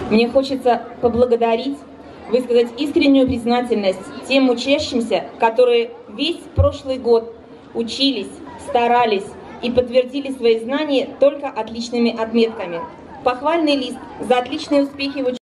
Мне хочется поблагодарить, высказать искреннюю признательность тем учащимся, которые весь прошлый год учились, старались и подтвердили свои знания только отличными отметками. Похвальный лист за отличные успехи в учебе.